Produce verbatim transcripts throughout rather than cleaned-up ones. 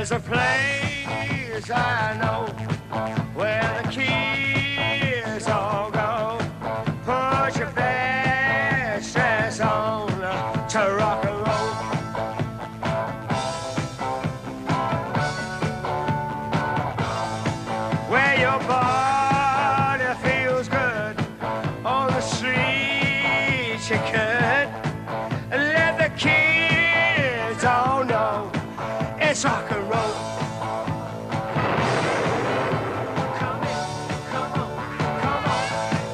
There's a place I know where the kids all go. Put your best dress on to rock and roll. Where your body feels good on the streets you could. Let the kids all know it's rock and roll. Come in, come on, come on.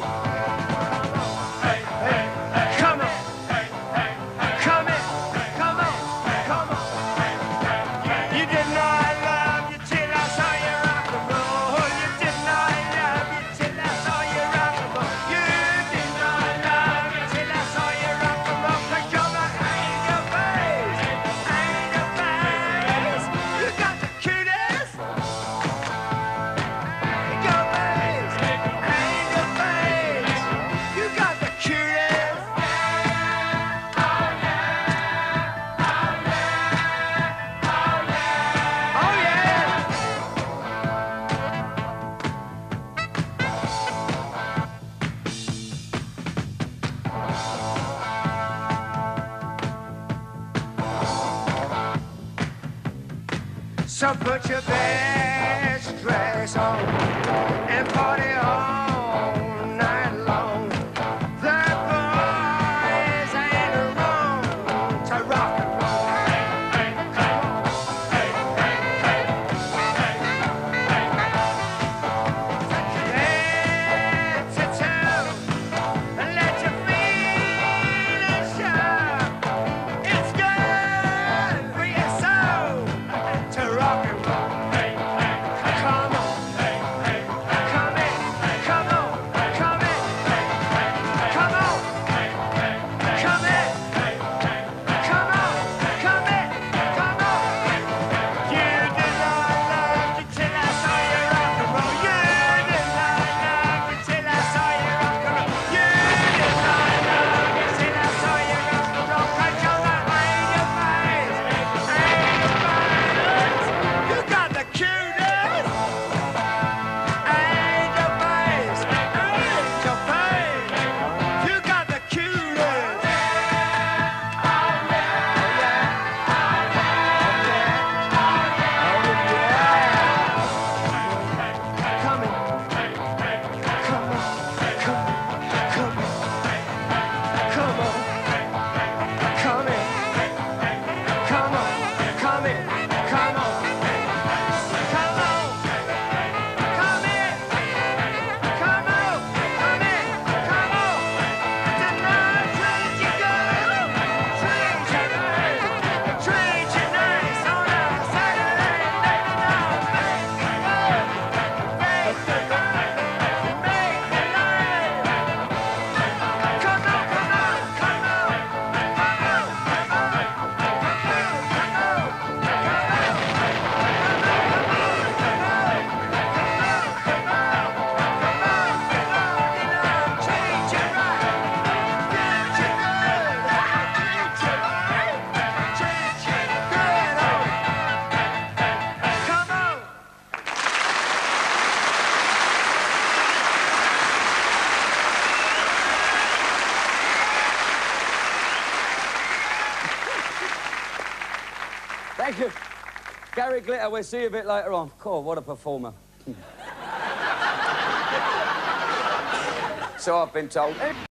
Hey, hey, hey. Come on. Hey, hey, hey. Come in, come on, come on. You didn't know I loved you till I saw you rock and roll. You didn't know I loved you till I saw you rock and roll. You didn't know I loved you till I saw you rock and roll. 'Cause you're my angel face, angel face. You got the cutest angel face, angel face. You got the cutest. Oh yeah, oh yeah, oh yeah, oh yeah. So put your best dress on and party all night long. The boys ain't wrong to rock and roll. Hey, hey, come on. Hey, hey, hey. Hey, hey, hey. Let you tell and let your feelings show. It's good for your soul to rock and roll. Hey, hey, come on. Hey, hey, come in, come on, come in. Hey, hey, come on. Hey, hey, come in. Hey, hey, come on, come in, come on. You did not love you till I saw you rock and roll. You did not love you till I saw you rock and roll. You did not love you till I saw you rock and roll. 'Cause you're my angel face, angel face. You got the cutest angel face, angel face. You got the cutest. Oh yeah, oh yeah, oh yeah, oh yeah. Come in, come on, come, come, come on, come in, come on, come in, come on, come on, come in, come on, come in, come on. Did not treat you good, treat you nice, treat you nice on a Saturday night. No, make me good, make me good, make me nice. Come on, come on, come on, come on, come on, come on, Thank you. Gary Glitter, we'll see you a bit later on. Cool, what a performer. So I've been told.